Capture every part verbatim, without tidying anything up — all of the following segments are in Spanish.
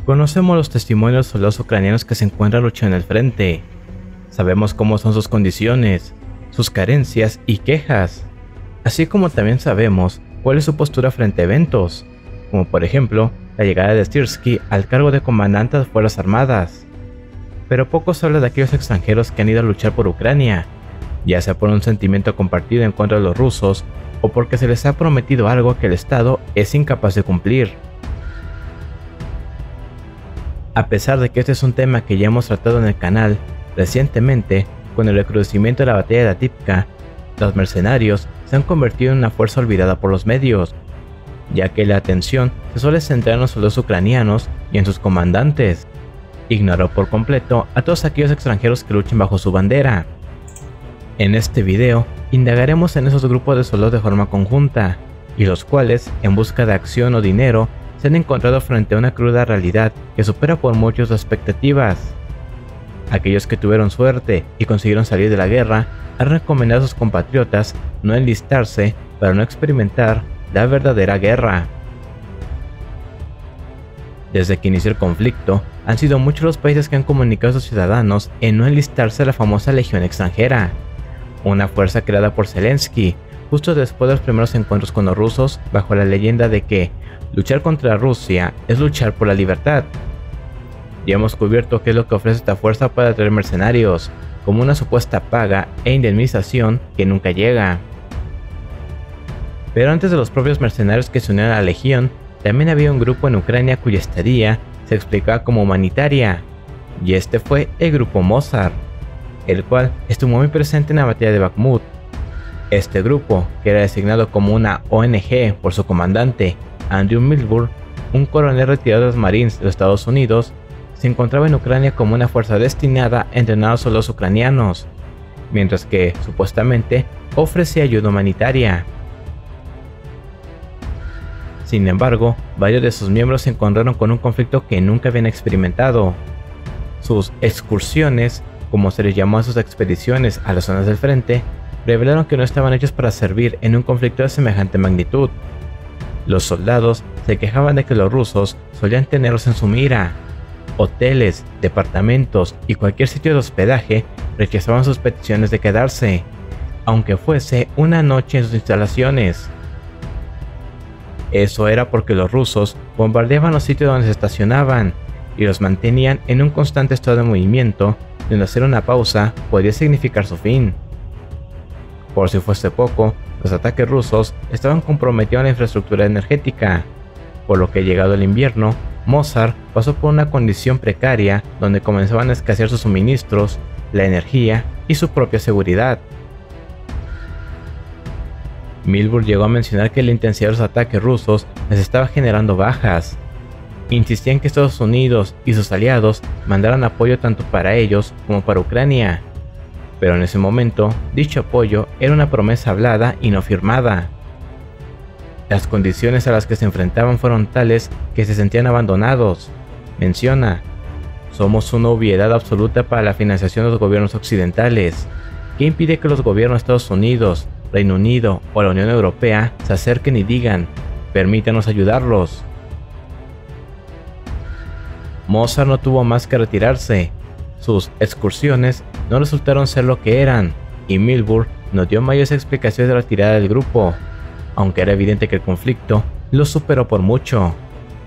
Conocemos los testimonios de soldados ucranianos que se encuentran luchando en el frente. Sabemos cómo son sus condiciones, sus carencias y quejas, así como también sabemos cuál es su postura frente a eventos, como por ejemplo la llegada de Sirsky al cargo de comandante de Fuerzas Armadas. Pero poco se habla de aquellos extranjeros que han ido a luchar por Ucrania, ya sea por un sentimiento compartido en contra de los rusos o porque se les ha prometido algo que el Estado es incapaz de cumplir. A pesar de que este es un tema que ya hemos tratado en el canal, recientemente, con el recrudecimiento de la batalla de Avdiivka, los mercenarios se han convertido en una fuerza olvidada por los medios, ya que la atención se suele centrar en los soldados ucranianos y en sus comandantes. Ignoró por completo a todos aquellos extranjeros que luchan bajo su bandera. En este video, indagaremos en esos grupos de soldados de forma conjunta, y los cuales, en busca de acción o dinero, se han encontrado frente a una cruda realidad que supera por mucho sus expectativas. Aquellos que tuvieron suerte y consiguieron salir de la guerra han recomendado a sus compatriotas no enlistarse para no experimentar la verdadera guerra. Desde que inició el conflicto, han sido muchos los países que han comunicado a sus ciudadanos en no enlistarse a la famosa Legión extranjera, una fuerza creada por Zelensky justo después de los primeros encuentros con los rusos, bajo la leyenda de que luchar contra Rusia es luchar por la libertad. Ya hemos cubierto qué es lo que ofrece esta fuerza para atraer mercenarios, como una supuesta paga e indemnización que nunca llega. Pero antes de los propios mercenarios que se unieron a la Legión, también había un grupo en Ucrania cuya estadía se explicaba como humanitaria, y este fue el grupo Mozart, el cual estuvo muy presente en la batalla de Bakhmut. Este grupo, que era designado como una O N G por su comandante, Andrew Milburn, un coronel retirado de los Marines de los Estados Unidos, se encontraba en Ucrania como una fuerza destinada a entrenar a soldados ucranianos, mientras que, supuestamente, ofrecía ayuda humanitaria. Sin embargo, varios de sus miembros se encontraron con un conflicto que nunca habían experimentado. Sus excursiones, como se les llamó a sus expediciones a las zonas del frente, revelaron que no estaban hechos para servir en un conflicto de semejante magnitud. Los soldados se quejaban de que los rusos solían tenerlos en su mira. Hoteles, departamentos y cualquier sitio de hospedaje rechazaban sus peticiones de quedarse, aunque fuese una noche en sus instalaciones. Eso era porque los rusos bombardeaban los sitios donde se estacionaban y los mantenían en un constante estado de movimiento, donde hacer una pausa podía significar su fin. Por si fuese poco, los ataques rusos estaban comprometiendo la infraestructura energética, por lo que llegado el invierno, Mozart pasó por una condición precaria donde comenzaban a escasear sus suministros, la energía y su propia seguridad. Milburn llegó a mencionar que la intensidad de los ataques rusos les estaba generando bajas. Insistía en que Estados Unidos y sus aliados mandaran apoyo tanto para ellos como para Ucrania, pero en ese momento dicho apoyo era una promesa hablada y no firmada. Las condiciones a las que se enfrentaban fueron tales que se sentían abandonados. Menciona: somos una obviedad absoluta para la financiación de los gobiernos occidentales. ¿Qué impide que los gobiernos de Estados Unidos, Reino Unido o la Unión Europea se acerquen y digan: permítanos ayudarlos? Mozart no tuvo más que retirarse. Sus excursiones no resultaron ser lo que eran, y Milburn no dio mayores explicaciones de la retirada del grupo, aunque era evidente que el conflicto lo superó por mucho.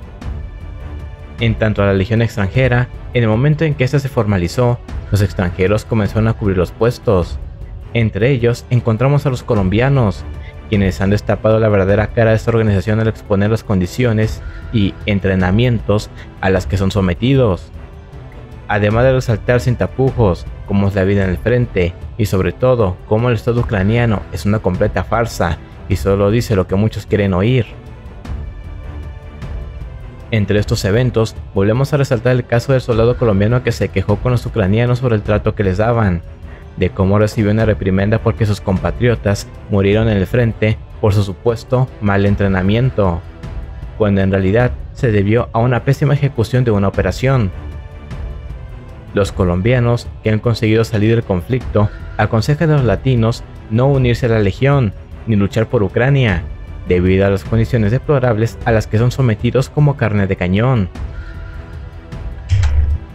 En tanto a la Legión extranjera, en el momento en que ésta se formalizó, los extranjeros comenzaron a cubrir los puestos. Entre ellos encontramos a los colombianos, quienes han destapado la verdadera cara de esta organización al exponer las condiciones y entrenamientos a las que son sometidos. Además de resaltar sin tapujos cómo es la vida en el frente, y sobre todo cómo el Estado ucraniano es una completa farsa y solo dice lo que muchos quieren oír. Entre estos eventos, volvemos a resaltar el caso del soldado colombiano que se quejó con los ucranianos sobre el trato que les daban, de cómo recibió una reprimenda porque sus compatriotas murieron en el frente por su supuesto mal entrenamiento, cuando en realidad se debió a una pésima ejecución de una operación. Los colombianos que han conseguido salir del conflicto aconsejan a los latinos no unirse a la Legión ni luchar por Ucrania, debido a las condiciones deplorables a las que son sometidos como carne de cañón.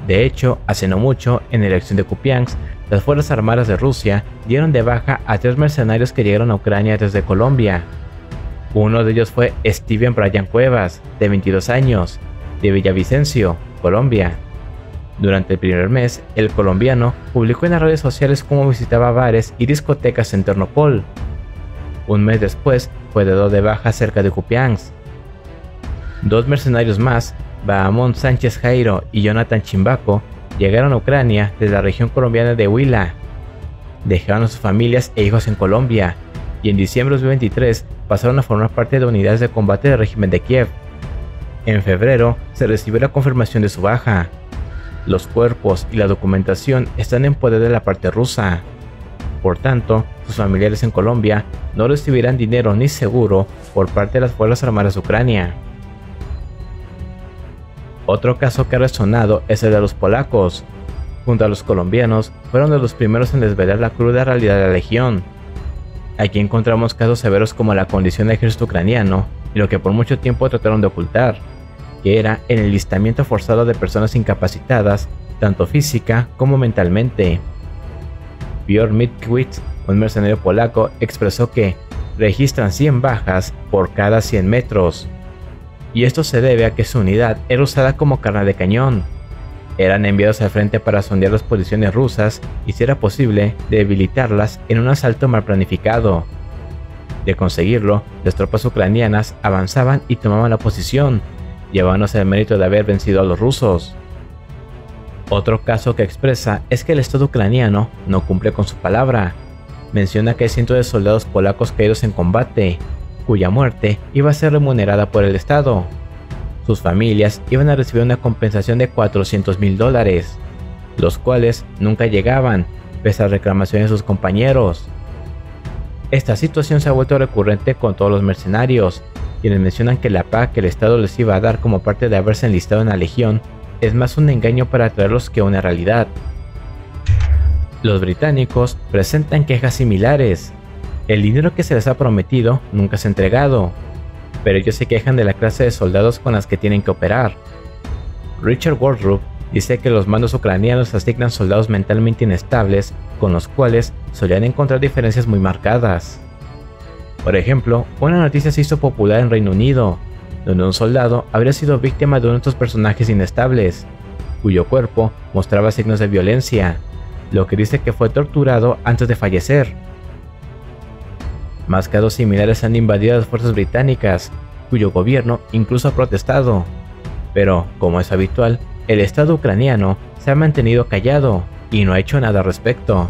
De hecho, hace no mucho, en la elección de Kupiansk, las Fuerzas Armadas de Rusia dieron de baja a tres mercenarios que llegaron a Ucrania desde Colombia. Uno de ellos fue Steven Brian Cuevas, de veintidós años, de Villavicencio, Colombia. Durante el primer mes, el colombiano publicó en las redes sociales cómo visitaba bares y discotecas en Ternopil. Un mes después, fue dado de baja cerca de Kupiansk. Dos mercenarios más, Bahamón Sánchez Jairo y Jonathan Chimbaco, llegaron a Ucrania desde la región colombiana de Huila. Dejaron a sus familias e hijos en Colombia, y en diciembre de dos mil veintitrés pasaron a formar parte de unidades de combate del régimen de Kiev. En febrero se recibió la confirmación de su baja. Los cuerpos y la documentación están en poder de la parte rusa. Por tanto, sus familiares en Colombia no recibirán dinero ni seguro por parte de las Fuerzas Armadas de Ucrania. Otro caso que ha resonado es el de los polacos. Junto a los colombianos, fueron de los primeros en desvelar la cruda realidad de la legión. Aquí encontramos casos severos como la condición del ejército ucraniano y lo que por mucho tiempo trataron de ocultar, que era el enlistamiento forzado de personas incapacitadas, tanto física como mentalmente. Piotr Mickiewicz, un mercenario polaco, expresó que registran cien bajas por cada cien metros. Y esto se debe a que su unidad era usada como carne de cañón. Eran enviados al frente para sondear las posiciones rusas y, si era posible, debilitarlas en un asalto mal planificado. De conseguirlo, las tropas ucranianas avanzaban y tomaban la posición, llevándose el mérito de haber vencido a los rusos. Otro caso que expresa es que el Estado ucraniano no cumple con su palabra. Menciona que hay cientos de soldados polacos caídos en combate, cuya muerte iba a ser remunerada por el Estado. Sus familias iban a recibir una compensación de cuatrocientos mil dólares, los cuales nunca llegaban, pese a reclamaciones de sus compañeros. Esta situación se ha vuelto recurrente con todos los mercenarios, quienes mencionan que la paga que el Estado les iba a dar como parte de haberse enlistado en la Legión es más un engaño para atraerlos que una realidad. Los británicos presentan quejas similares. El dinero que se les ha prometido nunca se ha entregado, pero ellos se quejan de la clase de soldados con las que tienen que operar. Richard Wardrop dice que los mandos ucranianos asignan soldados mentalmente inestables con los cuales solían encontrar diferencias muy marcadas. Por ejemplo, una noticia se hizo popular en Reino Unido, donde un soldado habría sido víctima de uno de estos personajes inestables, cuyo cuerpo mostraba signos de violencia, lo que dice que fue torturado antes de fallecer. Más casos similares han invadido a las fuerzas británicas, cuyo gobierno incluso ha protestado, pero, como es habitual, el Estado ucraniano se ha mantenido callado y no ha hecho nada al respecto.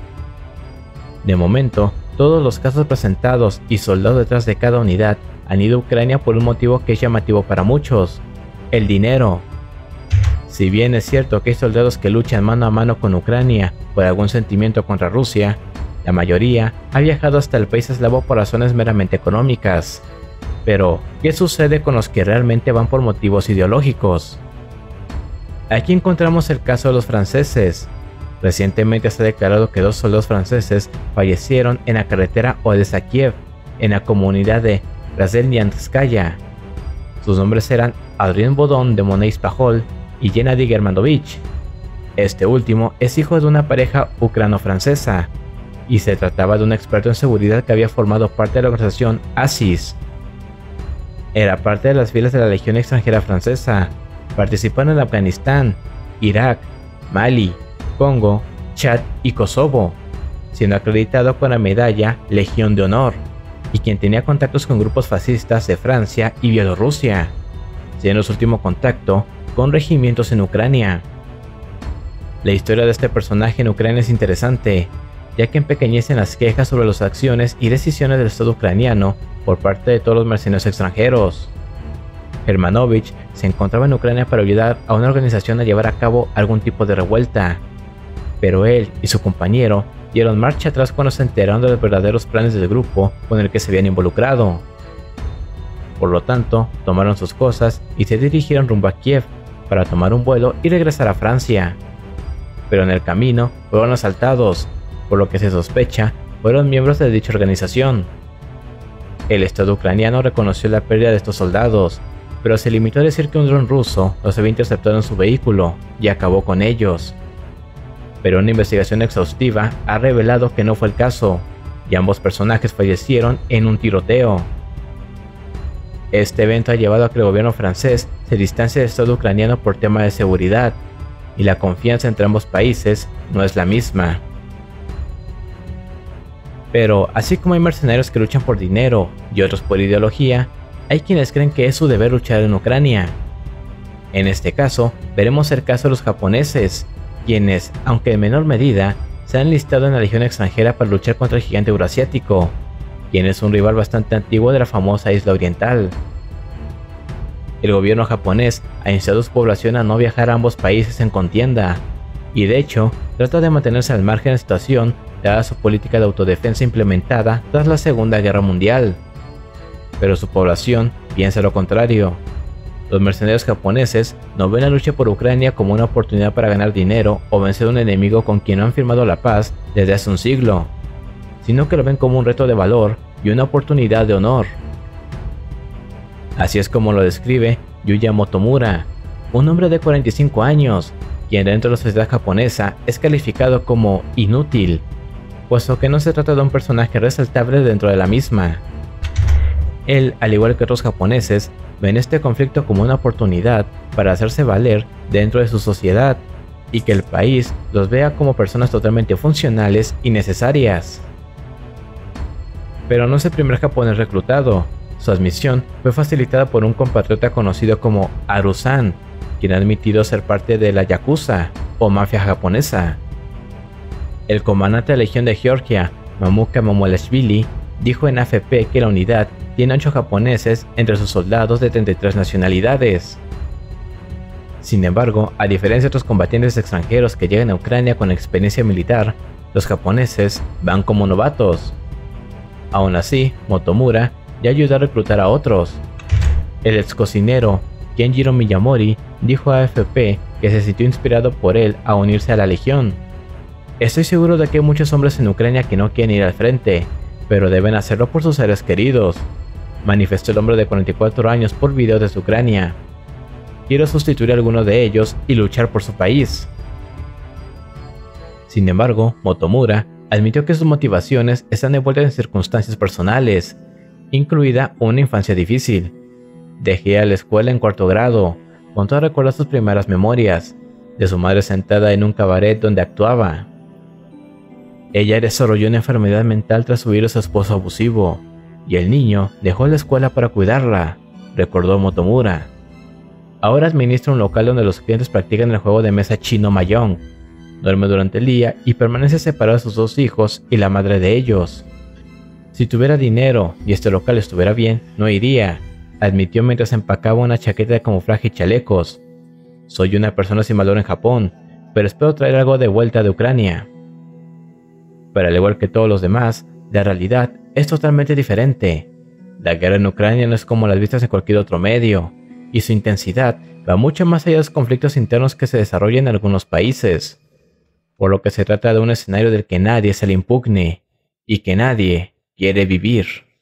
De momento, todos los casos presentados y soldados detrás de cada unidad han ido a Ucrania por un motivo que es llamativo para muchos: el dinero. Si bien es cierto que hay soldados que luchan mano a mano con Ucrania por algún sentimiento contra Rusia, la mayoría ha viajado hasta el país eslavo por razones meramente económicas. Pero, ¿qué sucede con los que realmente van por motivos ideológicos? Aquí encontramos el caso de los franceses. Recientemente se ha declarado que dos soldados franceses fallecieron en la carretera Odessa-Kiev, en la comunidad de Razdelnianskaya. Sus nombres eran Adrien Bodon de Monets-Pajol y Gennady Germanovich. Este último es hijo de una pareja ucrano-francesa, y se trataba de un experto en seguridad que había formado parte de la organización ASIS. Era parte de las filas de la Legión Extranjera Francesa. Participaron en Afganistán, Irak, Mali, Congo, Chad y Kosovo, siendo acreditado con la medalla Legión de Honor, y quien tenía contactos con grupos fascistas de Francia y Bielorrusia, siendo su último contacto con regimientos en Ucrania. La historia de este personaje en Ucrania es interesante, ya que empequeñecen las quejas sobre las acciones y decisiones del Estado ucraniano por parte de todos los mercenarios extranjeros. Germanovich se encontraba en Ucrania para ayudar a una organización a llevar a cabo algún tipo de revuelta, pero él y su compañero dieron marcha atrás cuando se enteraron de los verdaderos planes del grupo con el que se habían involucrado. Por lo tanto, tomaron sus cosas y se dirigieron rumbo a Kiev para tomar un vuelo y regresar a Francia. Pero en el camino fueron asaltados, por lo que se sospecha fueron miembros de dicha organización. El Estado ucraniano reconoció la pérdida de estos soldados, pero se limitó a decir que un dron ruso los había interceptado en su vehículo y acabó con ellos. Pero una investigación exhaustiva ha revelado que no fue el caso, y ambos personajes fallecieron en un tiroteo. Este evento ha llevado a que el gobierno francés se distancie del Estado ucraniano por tema de seguridad, y la confianza entre ambos países no es la misma. Pero así como hay mercenarios que luchan por dinero y otros por ideología, hay quienes creen que es su deber luchar en Ucrania. En este caso, veremos el caso de los japoneses, quienes, aunque en menor medida, se han listado en la legión extranjera para luchar contra el gigante euroasiático, quien es un rival bastante antiguo de la famosa isla oriental. El gobierno japonés ha instado a su población a no viajar a ambos países en contienda, y de hecho, trata de mantenerse al margen de la situación dada su política de autodefensa implementada tras la Segunda Guerra Mundial. Pero su población piensa lo contrario. Los mercenarios japoneses no ven la lucha por Ucrania como una oportunidad para ganar dinero o vencer a un enemigo con quien no han firmado la paz desde hace un siglo, sino que lo ven como un reto de valor y una oportunidad de honor. Así es como lo describe Yuya Motomura, un hombre de cuarenta y cinco años, quien dentro de la sociedad japonesa es calificado como inútil, puesto que no se trata de un personaje resaltable dentro de la misma. Él, al igual que otros japoneses, ven este conflicto como una oportunidad para hacerse valer dentro de su sociedad, y que el país los vea como personas totalmente funcionales y necesarias. Pero no es el primer japonés reclutado. Su admisión fue facilitada por un compatriota conocido como Haru-san, quien ha admitido ser parte de la Yakuza, o mafia japonesa. El comandante de la Legión de Georgia, Mamuka Mamulashvili, dijo en A F P que la unidad tiene ocho japoneses entre sus soldados de treinta y tres nacionalidades. Sin embargo, a diferencia de otros combatientes extranjeros que llegan a Ucrania con experiencia militar, los japoneses van como novatos. Aún así, Motomura ya ayudó a reclutar a otros. El ex cocinero Kenjiro Miyamori dijo a A F P que se sintió inspirado por él a unirse a la legión. Estoy seguro de que hay muchos hombres en Ucrania que no quieren ir al frente, pero deben hacerlo por sus seres queridos, manifestó el hombre de cuarenta y cuatro años por video desde Ucrania. Quiero sustituir a alguno de ellos y luchar por su país. Sin embargo, Motomura admitió que sus motivaciones están envueltas en circunstancias personales, incluida una infancia difícil. Dejé a la escuela en cuarto grado, contó a recordar sus primeras memorias, de su madre sentada en un cabaret donde actuaba. Ella desarrolló una enfermedad mental tras huir de su esposo abusivo, y el niño dejó la escuela para cuidarla, recordó Motomura. Ahora administra un local donde los clientes practican el juego de mesa chino Mahjong. Duerme durante el día y permanece separado de sus dos hijos y la madre de ellos. Si tuviera dinero y este local estuviera bien, no iría, admitió mientras empacaba una chaqueta de camuflaje y chalecos. Soy una persona sin valor en Japón, pero espero traer algo de vuelta de Ucrania. Pero al igual que todos los demás, la realidad es totalmente diferente. La guerra en Ucrania no es como las vistas en cualquier otro medio, y su intensidad va mucho más allá de los conflictos internos que se desarrollan en algunos países, por lo que se trata de un escenario del que nadie se le impugne, y que nadie quiere vivir.